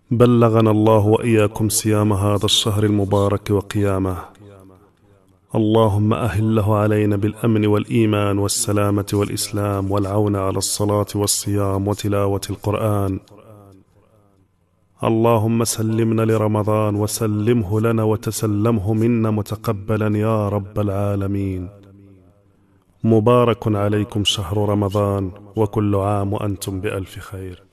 بلغنا الله وإياكم صيام هذا الشهر المبارك وقيامه. اللهم أهله علينا بالأمن والإيمان والسلامة والإسلام والعون على الصلاة والصيام وتلاوة القرآن. اللهم سلمنا لرمضان وسلمه لنا وتسلمه منا متقبلا يا رب العالمين. مبارك عليكم شهر رمضان، وكل عام وأنتم بألف خير.